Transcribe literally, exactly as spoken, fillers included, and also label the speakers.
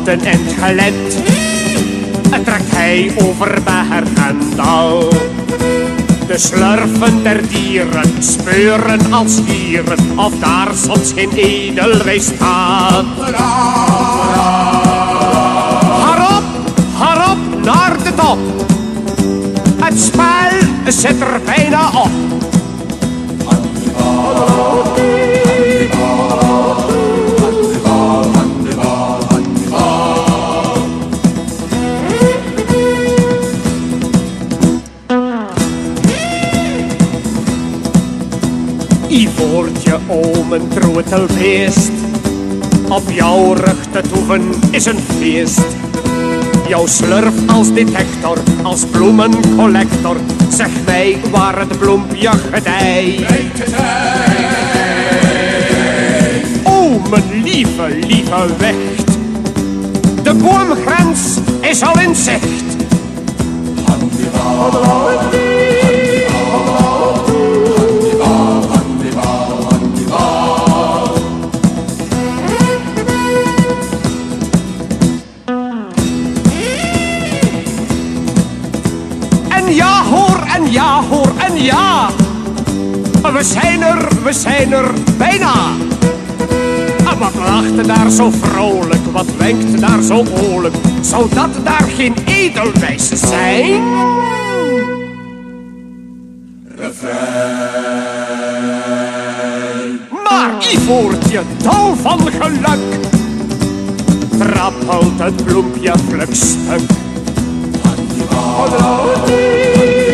Speaker 1: had een end gelet. Het trekt hij over berg en dal. De slurfen der dieren speuren als dieren of daar soms geen edelwijs staat. Harop, harop naar de top. Het spel zit er bijna op. Ivoortje, o mijn troetelbeest, op jouw rug te toeven is een feest. Jouw slurf als detector, als bloemencollector, zeg mij waar het bloempje gedijt. O mijn lieve, lieve wicht, de boomgrens is al in zicht. En ja hoor, en ja hoor, en ja. We zijn er, we zijn er bijna. En wat lacht daar zo vrolijk, wat wenkt daar zo oorlijk. Zou dat daar geen edelwijs zijn? Refrein. Maar Ivoortje, dol van geluk, trappelt het bloempje vlug stuk. Oh,